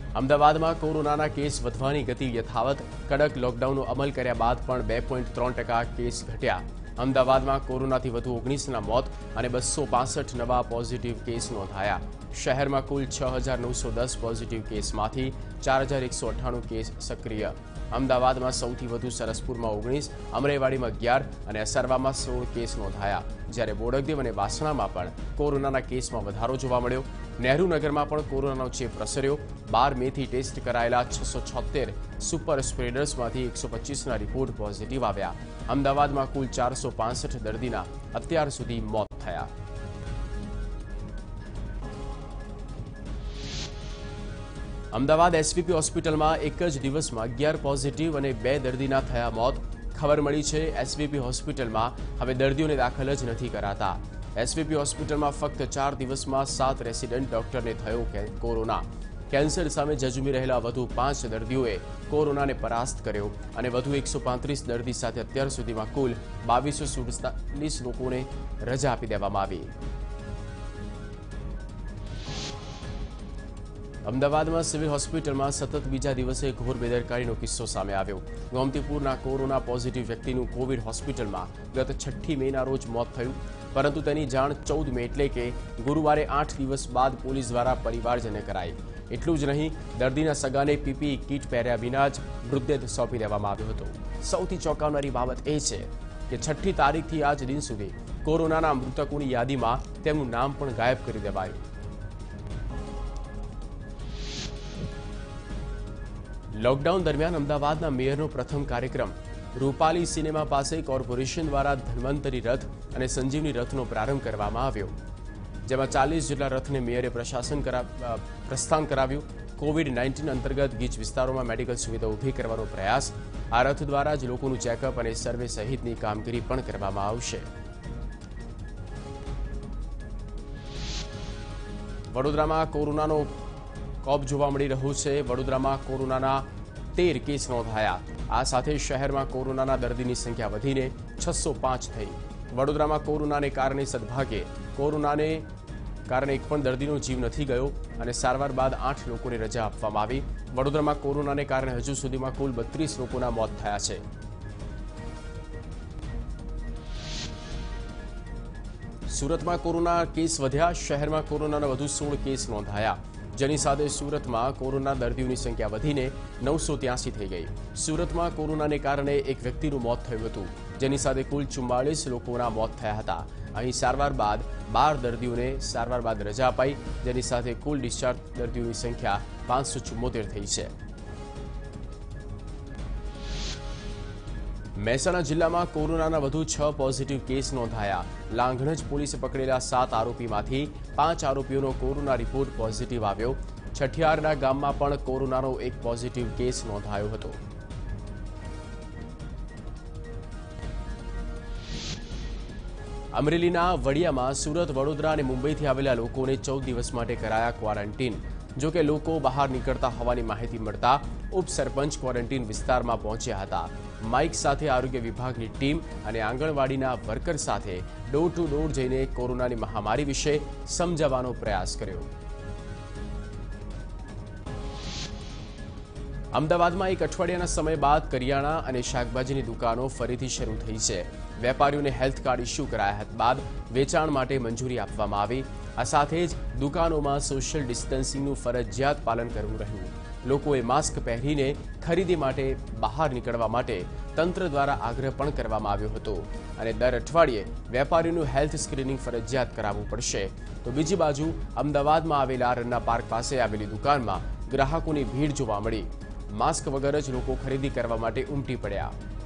અમદાવાદમાં કોરોનાના કેસ વધવાની ગતિ યથાવત, કડક લોકડાઉનનો અમલ કર્યા બાદ પણ 2.3% કેસ ઘટ્યા। અમદાવાદમાં કોરોનાથી વધુ 19ના મોત અને 265 નવા પોઝિટિવ કેસ નોંધાયા। શહેરમાં કુલ 6,910 પોઝિટિવ કેસમાંથી 4,198 કેસ સક્રિય। અમદાવાદમાં સૌથી વધુ સરસપુરમાં 19, અમરેવાડીમાં 11 અને અસરવામાં 16 કેસ નોંધાયા, જ્યારે બોડકદેવ અને વાસણામાં પણ કોરોનાના કેસમાં વધારો જોવા મળ્યો। નહેરુનગરમાં પણ કોરોનાનો ચેપ પ્રસર્યો। 12 મેથી ટેસ્ટ કરાયેલા 676 સુપર સ્પ્રેડર્સમાંથી 125ના રિપોર્ટ પોઝિટિવ આવ્યા। અમદાવાદમાં કુલ 465 દર્દીના અત્યાર સુધી મોત થયા। અમદાવાદ એસવીપી હોસ્પિટલમાં એક જ દિવસમાં 11 પોઝિટિવ અને 2 દર્દીના થયા મોત। ખબર મળી છે એસવીપી હોસ્પિટલમાં હવે દર્દીઓને દાખલ જ નથી કરાતા। એસવીપી હોસ્પિટલમાં ફક્ત 4 દિવસમાં 7 રેસિડેન્ટ ડોક્ટરને થયો કોરોના। કેન્સર સામે ઝઝૂમી રહેલા વધુ 5 દર્દીઓએ કોરોનાને પરાસ્ત કર્યો અને વધુ 135 દર્દી સાથે અત્યાર સુધીમાં કુલ 2247 લોકોને રજા આપી દેવામાં આવી। અમદાવાદમાં સિવિલ હોસ્પિટલમાં સતત બીજા દિવસે ઘોર બેદરકારીનો કિસ્સો સામે આવ્યો। ગોમતીપુરના કોરોના પોઝિટિવ વ્યક્તિનું કોવિડ હોસ્પિટલમાં ગત 6 મેના રોજ મોત થયું, પરંતુ તેની જાણ 14 મે એટલે કે ગુરુવારે 8 દિવસ બાદ પોલીસ દ્વારા પરિવારજને કરાઈ। એટલું જ નહીં, દર્દીના સગાને પીપીઈ કીટ પહેર્યા વિના જ મૃતદેહ સોંપી દેવામાં આવ્યો હતો। સૌથી ચોંકાવનારી બાબત એ છે કે 6મી તારીખથી આજ દિન સુધી કોરોનાના મૃતકોની યાદીમાં તેમનું નામ પણ ગાયબ કરી દેવાયું। લોકડાઉન દરમિયાન અમદાવાદના મેયરનો પ્રથમ કાર્યક્રમ રૂપાલી સિનેમા પાસે કોર્પોરેશન દ્વારા ધન્વંતરી રથ અને સંજીવની રથનો પ્રારંભ કરવામાં આવ્યો, જેમાં 40 જેટલા રથને મેયરે પ્રસ્થાન કરાવ્યું। કોવિડ-19 અંતર્ગત ગીચ વિસ્તારોમાં મેડિકલ સુવિધા ઊભી કરવાનો પ્રયાસ। આ રથ દ્વારા જ લોકોનું ચેકઅપ અને સર્વે સહિતની કામગીરી પણ કરવામાં આવશે। વડોદરામાં કોરોનાનો કોપ જોવા મળી રહ્યું છે। વડોદરામાં કોરોનાના 13 કેસ નોંધાયા। આ સાથે શહેરમાં કોરોનાના દર્દીની સંખ્યા વધીને 605 થઈ। વડોદરામાં કોરોનાને કારણે સદભાગ્યે કોરોનાને કારણે એક પણ દર્દીનો જીવ નથી ગયો અને સારવાર બાદ 8 લોકોને રજા આપવામાં આવી। વડોદરામાં કોરોનાને કારણે હજુ સુધીમાં કુલ 32 લોકોના મોત થયા છે। સુરતમાં કોરોના કેસ વધ્યા। શહેરમાં કોરોનાના વધુ 16 કેસ નોંધાયા, જેની સાથે સુરતમાં કોરોના દર્દીઓની સંખ્યા વધીને 983 થઈ ગઈ। સુરતમાં કોરોનાને કારણે એક વ્યક્તિનું મોત થયું હતું, જેની સાથે કુલ 44 લોકોના મોત થયા હતા। અહીં સારવાર બાદ 12 દર્દીઓને સારવાર બાદ રજા અપાઈ, જેની સાથે કુલ ડિસ્ચાર્જ દર્દીઓની સંખ્યા 574 થઈ છે। મહેસાણા જિલ્લામાં કોરોનાના વધુ 6 પોઝિટિવ કેસ નોંધાયા। લાંઘણજ પોલીસે પકડેલા 7 આરોપીમાંથી 5 આરોપીઓનો કોરોના રિપોર્ટ પોઝિટિવ આવ્યો। છઠિયારના ગામમાં પણ કોરોનાનો એક પોઝિટિવ કેસ નોંધાયો હતો। અમરેલીના વડિયામાં સુરત, વડોદરા અને મુંબઈથી આવેલા લોકોને 14 દિવસ માટે કરાયા ક્વોરન્ટીન। જો કે લોકો બહાર નીકળતા હોવાની માહિતી મળતા ઉપસરપંચ ક્વોરન્ટીન વિસ્તારમાં પહોંચ્યા હતા। માઇક સાથે આરોગ્ય વિભાગની ટીમ અને આંગણવાડીના વર્કર સાથે ડોર ટુ ડોર જઈને કોરોનાની મહામારી વિશે સમજાવવાનો પ્રયાસ કર્યો। અમદાવાદમાં એક અઠવાડિયાના સમય બાદ કરિયાણા અને શાકભાજીની દુકાનો ફરીથી શરૂ થઈ છે। વેપારીઓને હેલ્થ કાર્ડ ઇસ્યુ કરાયા બાદ વેચાણ માટે મંજૂરી આપવામાં આવી। આ સાથે જ દુકાનોમાં સોશિયલ ડિસ્ટન્સિંગનું ફરજિયાત પાલન કરવું રહ્યું। લોકોએ માસ્ક પહેરીને ખરીદી માટે બહાર નીકળવા માટે તંત્ર દ્વારા આગ્રહ પણ કરવામાં આવ્યો હતો અને દર અઠવાડિયે વેપારીઓનું હેલ્થ સ્ક્રીનિંગ ફરજિયાત કરાવવું પડશે। તો બીજી બાજુ અમદાવાદમાં આવેલા રન્ના પાર્ક પાસે આવેલી દુકાનમાં ગ્રાહકોની ભીડ જોવા મળી। માસ્ક વગર જ લોકો ખરીદી કરવા માટે ઉમટી પડ્યા।